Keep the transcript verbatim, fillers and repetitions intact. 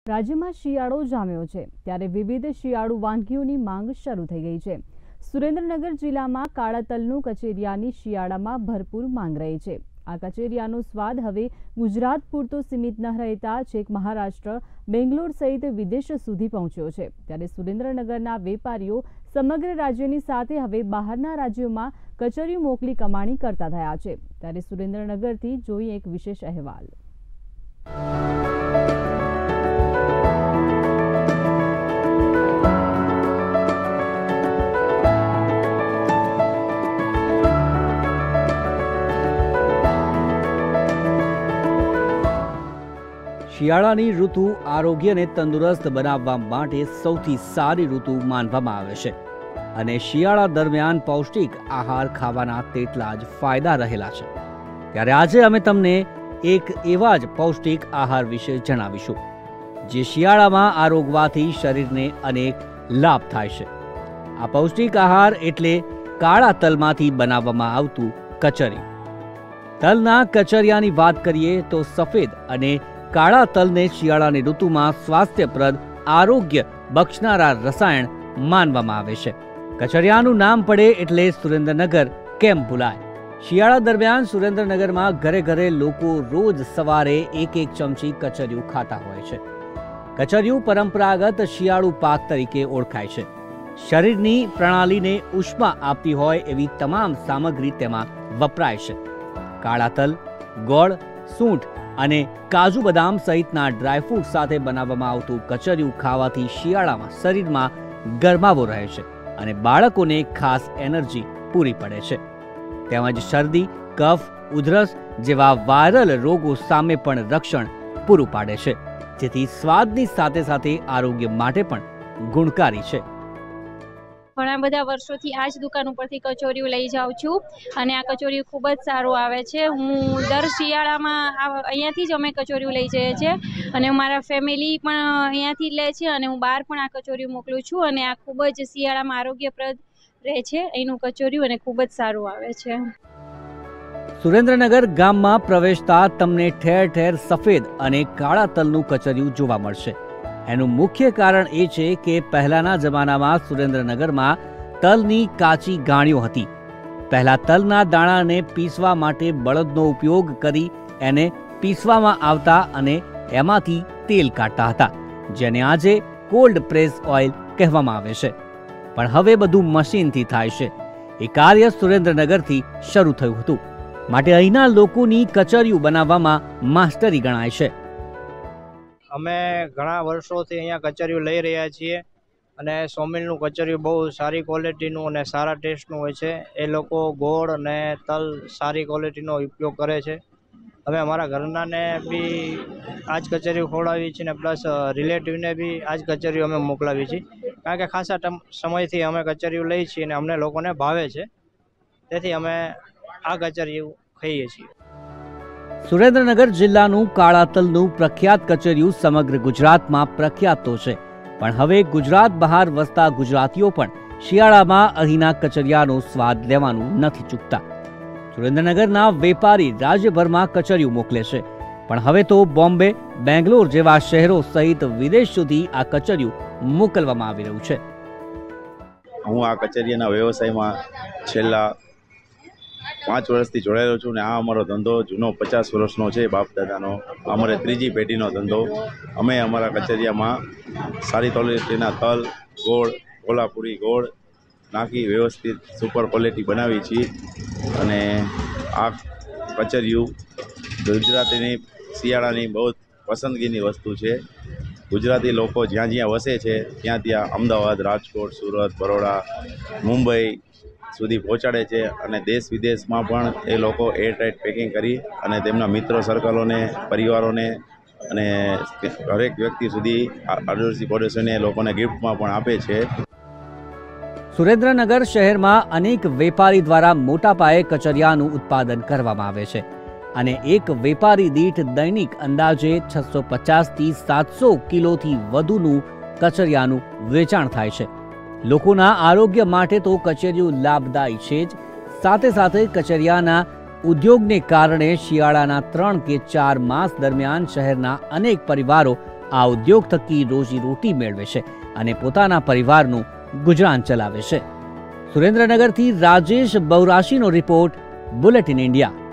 રાજ્યમાં શિયાળો જામ્યો છે ત્યારે વિવિધ શિયાળુ વાનગીઓની માંગ શરૂ થઈ ગઈ છે। સુરેન્દ્રનગર જિલ્લામાં કાળા તલનું કચેરિયાની શિયાળામાં ભરપૂર માંગ રહી છે। આ કચેરિયાનો સ્વાદ હવે ગુજરાત પૂરતો સીમિત ન રહેતા છેક મહારાષ્ટ્ર, બેંગ્લોર સહિત વિદેશ સુધી પહોંચ્યો છે। ત્યારે સુરેન્દ્રનગરના વેપારીઓ સમગ્ર રાજ્યની સાથે હવે બહારના રાજ્યોમાં કચેરીઓ મોકલી કમાણી કરતા થયા છે। ત્યારે સુરેન્દ્રનગરથી જોઈએ એક વિશેષ અહેવાલ। શિયાળાની ઋતુ આરોગ્યને તંદુરસ્ત બનાવવા માટે સૌથી સારી ઋતુ માનવામાં આવે છે અને શિયાળા દરમિયાન પૌષ્ટિક આહાર ખાવાના તેટલા જ ફાયદા રહેલા છે। ત્યારે આજે અમે તમને એક એવા જ પૌષ્ટિક આહાર વિશે જણાવીશું જે શિયાળામાં આરોગવાથી શરીરને અનેક લાભ થાય છે। આ પૌષ્ટિક આહાર એટલે કાળા તલમાંથી બનાવવામાં આવતું કચરી। તલના કચરિયાની વાત કરીએ તો સફેદ અને કાળા તલને શિયાળાની ઋતુમાં સ્વાસ્થ્યપ્રદ આરોગ્ય બક્ષનારા રસાયણ માનવામાં આવે છે। કચરિયાનું નામ પડે એટલે સુરેન્દ્રનગર કેમ ભૂલાય। શિયાળા દરમિયાન સુરેન્દ્રનગરમાં ઘરે ઘરે લોકો રોજ સવારે એક એક ચમચી કચરિયું ખાતા હોય છે। કચરિયું પરંપરાગત શિયાળુ પાક તરીકે ઓળખાય છે। શરીરની પ્રણાલીને ઉષ્મા આપતી હોય એવી તમામ સામગ્રી તેમાં વપરાય છે। કાળા તલ, ગોળ, સૂંઠ અને કાજુ બદામ સહિતના ડ્રાયફ્રૂટ સાથે બનાવવામાં આવતું કચરિયું ખાવાથી શિયાળામાં શરીરમાં ગરમાવો રહે છે અને બાળકોને ખાસ એનર્જી પૂરી પડે છે। તેમજ શરદી, કફ, ઉધરસ જેવા વાયરલ રોગો સામે પણ રક્ષણ પૂરું પાડે છે, જેથી સ્વાદની સાથે સાથે આરોગ્ય માટે પણ ગુણકારી છે। ઘણા બધા વર્ષોથી આ જ દુકાન ઉપરથી કચોરીઓ લઈ જાઉં છું અને આ કચોરીઓ ખૂબ જ સારું આવે છે। હું દર શિયાળામાં અહીંયાથી જ અમે કચોરીઓ લઈ જઈએ છીએ અને મારા ફેમિલી પણ અહીંયાથી જ લે છે અને હું બહાર પણ આ કચોરીઓ મોકલું છું અને આ ખૂબ જ શિયાળામાં આરોગ્યપ્રદ રહે છે અહીંનું કચોરીયું અને ખૂબ જ સારું આવે છે। સુરેન્દ્રનગર ગામમાં પ્રવેશતા તમને ઠેર ઠેર સફેદ અને કાળા તલનું કચરિયું જોવા મળશે। એનું મુખ્ય કારણ એ છે કે પહેલાના જમાનામાં સુરેન્દ્રનગરમાં તલની કાચી ગાણીઓ હતી। પહેલા તલના દાણાને પીસવા માટે બળદનો ઉપયોગ કરી એને પીસવામાં આવતા અને એમાંથી તેલ કાઢતા હતા, જેને આજે કોલ્ડ પ્રેસ ઓઇલ કહેવામાં આવે છે। પણ હવે બધું મશીનથી થાય છે। એ કાર્ય સુરેન્દ્રનગરથી શરૂ થયું હતું, માટે અહીંના લોકોની કચરિયું બનાવવામાં માસ્ટરી ગણાય છે। અમે ઘણા વર્ષોથી અહીંયા કચરિયું લઈ રહ્યા છીએ અને સોમિલનું કચરિયું બહુ સારી ક્વોલિટીનું અને સારા ટેસ્ટનું હોય છે। એ લોકો ગોળ અને તલ સારી ક્વોલિટીનો ઉપયોગ કરે છે। અમે અમારા ઘરનાને બી આ જ કચરિયું ખવડાવીએ છીએ અને પ્લસ રિલેટિવને બી આ જ કચરિયું અમે મોકલાવીએ છીએ, કારણ કે ખાસા સમયથી અમે કચરિયું લઈએ છીએ અને અમને લોકોને ભાવે છે, તેથી અમે આ કચરિયું ખાઈએ છીએ। સુરેન્દ્રનગર જિલ્લાનું કાળા તલનું પ્રખ્યાત કચરિયું સમગ્ર ગુજરાતમાં પ્રખ્યાત તો છે, પણ હવે ગુજરાત બહાર વસતા ગુજરાતીઓ પણ શિયાળામાં અહીંના કચરિયાનો સ્વાદ લેવાનું નથી ચૂકતા। સુરેન્દ્રનગરના વેપારી રાજ્યભરમાં કચરિયું મોકલે છે, પણ હવે તો બોમ્બે, બેંગ્લોર જેવા શહેરો સહિત વિદેશ સુધી આ કચરિયું મોકલવામાં આવી રહ્યું છે। હું આ કચરિયાના વ્યવસાયમાં છેલ્લા પાંચ વર્ષથી જોડાયેલો છું ને આ અમારો ધંધો જૂનો પચાસ વર્ષનો છે, બાપ દાદાનો। અમારે ત્રીજી પેઢીનો ધંધો। અમે અમારા કચરિયામાં સારી ક્વોલિટીના તલ, ગોળ, કોલ્હાપુરી ગોળ નાખી વ્યવસ્થિત સુપર ક્વોલિટી બનાવી છીએ અને આ કચરિયું ગુજરાતીની શિયાળાની બહુ પસંદગીની વસ્તુ છે। ગુજરાતી લોકો જ્યાં જ્યાં વસે છે ત્યાં ત્યાં અમદાવાદ, રાજકોટ, સુરત, બરોડા, મુંબઈ સુધી પહોંચાડે છે અને દેશ વિદેશમાં પણ એ લોકો એરટાઇટ પેકિંગ કરી અને તેમના મિત્રો સર્કલોને, પરિવારોને અને દરેક વ્યક્તિ સુધી આડોશી પડોશીને લોકોને ગિફ્ટમાં પણ આપે છે। સુરેન્દ્રનગર શહેરમાં અનેક વેપારી દ્વારા મોટા પાયે કચરિયાનું ઉત્પાદન કરવામાં આવે છે અને એક વેપારી દીઠ દૈનિક અંદાજે છસો પચાસ થી સાતસો કિલોથી વધુનું કચરિયાનું વેચાણ થાય છે। લોકોના આરોગ્ય માટે તો કચરિયું લાભદાયી છે જ, સાથે સાથે કચરિયાના ઉદ્યોગને કારણે શિયાળાના ત્રણ કે ચાર માસ દરમિયાન શહેરના અનેક પરિવારો આ ઉદ્યોગ થકી રોજી રોટી મેળવે છે અને પોતાના પરિવારનું ગુજરાન ચલાવે છે. સુરેન્દ્રનગરથી રાજેશ બૌરાશીનો રિપોર્ટ, બુલેટિન ઇન્ડિયા.